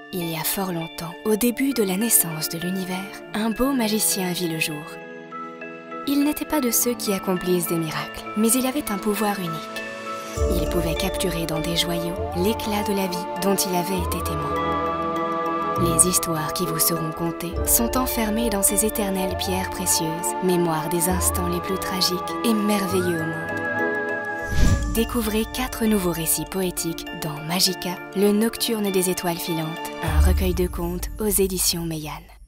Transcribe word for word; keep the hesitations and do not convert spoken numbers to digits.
Il y a fort longtemps, au début de la naissance de l'univers, un beau magicien vit le jour. Il n'était pas de ceux qui accomplissent des miracles, mais il avait un pouvoir unique. Il pouvait capturer dans des joyaux l'éclat de la vie dont il avait été témoin. Les histoires qui vous seront contées sont enfermées dans ces éternelles pierres précieuses, mémoire des instants les plus tragiques et merveilleux au monde. Découvrez quatre nouveaux récits poétiques dans Magica, le Nocturne des étoiles filantes, un recueil de contes aux éditions Meyane.